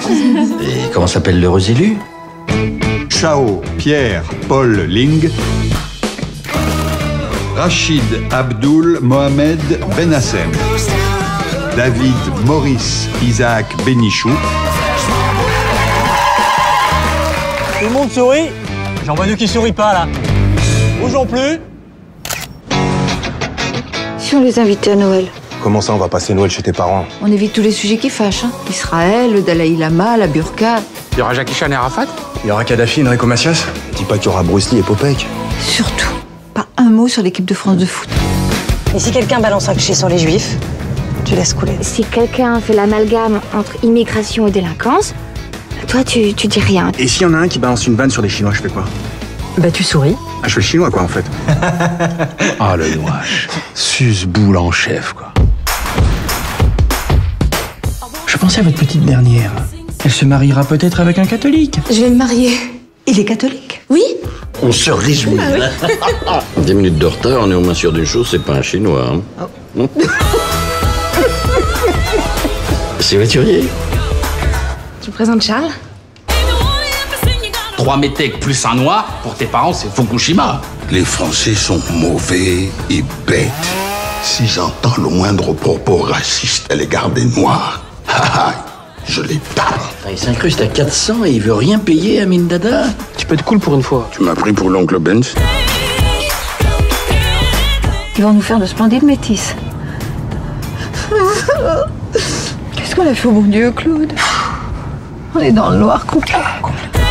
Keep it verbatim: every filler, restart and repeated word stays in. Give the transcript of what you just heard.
Et comment s'appelle l'heureux élu? Chao Pierre Paul Ling. Rachid Abdul Mohamed Benassem. David Maurice Isaac Benichou. Tout le monde sourit. J'en vois deux qui sourient pas là. Bougeons plus. Si on les invitait à Noël? Comment ça, on va passer Noël chez tes parents? On évite tous les sujets qui fâchent. Hein. Israël, le Dalai Lama, la burqa. Il y aura Jackie Chan et Arafat? Il y aura Kadhafi, Enrico Macias? Dis pas qu'il y aura Bruce Lee et Popek. Surtout, pas un mot sur l'équipe de France de foot. Et si quelqu'un balance un cliché sur les juifs, tu laisses couler. Si quelqu'un fait l'amalgame entre immigration et délinquance, toi, tu, tu dis rien. Et s'il y en a un qui balance une vanne sur les Chinois, je fais quoi? Bah tu souris. Ah, je fais le chinois, quoi, en fait. Ah, le nouage. Suce-boule en chef, quoi. Je pensais à votre petite dernière. Elle se mariera peut-être avec un catholique. Je vais me marier. Il est catholique? Oui. On se réjouit. Ah oui. Dix minutes de retard, on est au moins sûr d'une chose, c'est pas un chinois. Hein. Oh. C'est voiturier. Tu présentes Charles? Trois métèques plus un noir, pour tes parents, c'est Fukushima. Les Français sont mauvais et bêtes. Si j'entends le moindre propos raciste à l'égard des Noirs, je les tape. Il s'incruste à quatre cents et il veut rien payer à mine dada. Tu peux être cool pour une fois. Tu m'as pris pour l'oncle Benz? Ils vont nous faire de splendides métis. Qu'est-ce qu'on a fait au bon Dieu, Claude? On est dans le noir complet. complet.